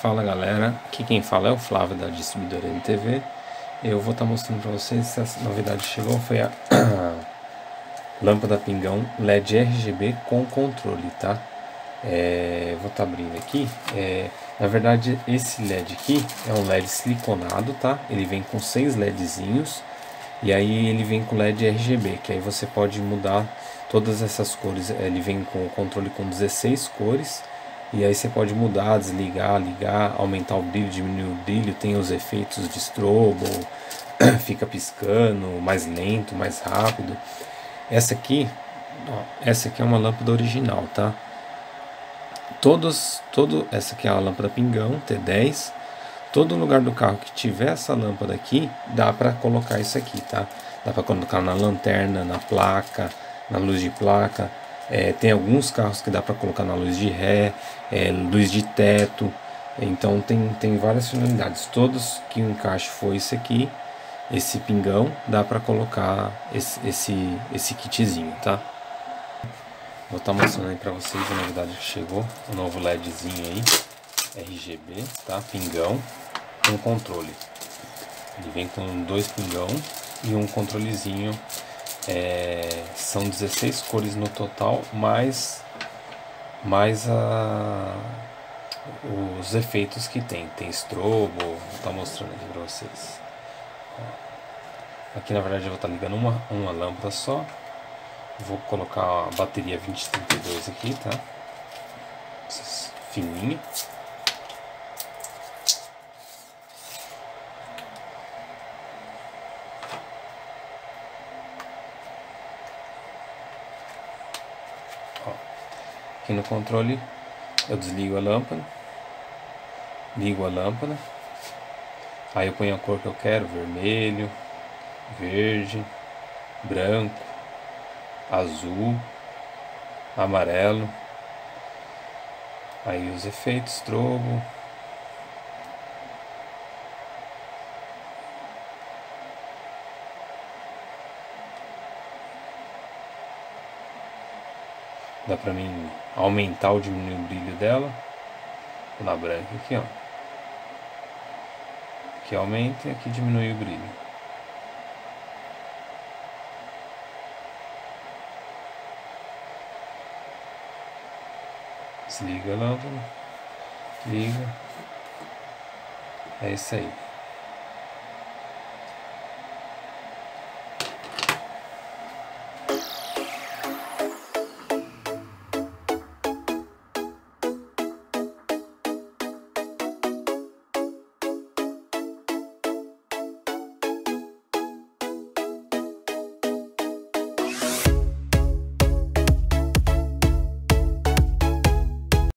Fala galera, aqui quem fala é o Flávio da distribuidora NTV. Eu vou estar mostrando para vocês se essa novidade chegou. Foi a lâmpada pingão LED RGB com controle, tá? Vou estar abrindo aqui. Na verdade esse LED aqui é um LED siliconado, tá? Ele vem com 6 LEDzinhos e aí ele vem com LED RGB, que aí você pode mudar todas essas cores. Ele vem com o controle com 16 cores. E aí você pode mudar, desligar, ligar, aumentar o brilho, diminuir o brilho, tem os efeitos de strobo, fica piscando, mais lento, mais rápido. Essa aqui é uma lâmpada original, tá? Essa aqui é a lâmpada pingão T10. Todo lugar do carro que tiver essa lâmpada aqui, dá para colocar isso aqui, tá? Dá para colocar na lanterna, na placa, na luz de placa. Tem alguns carros que dá para colocar na luz de ré, luz de teto. Então tem várias finalidades. Todos que o encaixe for esse aqui, esse pingão, dá para colocar esse kitzinho, tá? Vou estar mostrando aí para vocês a novidade que chegou, o novo LEDzinho aí, RGB, tá? Pingão com controle. Ele vem com 2 pingão e um controlezinho. São 16 cores no total, mais os efeitos que tem. Tem strobo, vou estar mostrando aqui para vocês. Aqui na verdade eu vou estar ligando uma lâmpada só. Vou colocar a bateria 2032 aqui, tá? Fininha. Aqui no controle eu desligo a lâmpada, ligo a lâmpada, aí eu ponho a cor que eu quero: vermelho, verde, branco, azul, amarelo. Aí os efeitos, strobo, dá pra mim aumentar ou diminuir o brilho dela. Vou na branca aqui, ó. Aqui aumenta e aqui diminui o brilho. Desliga a lâmpada, liga. É isso aí.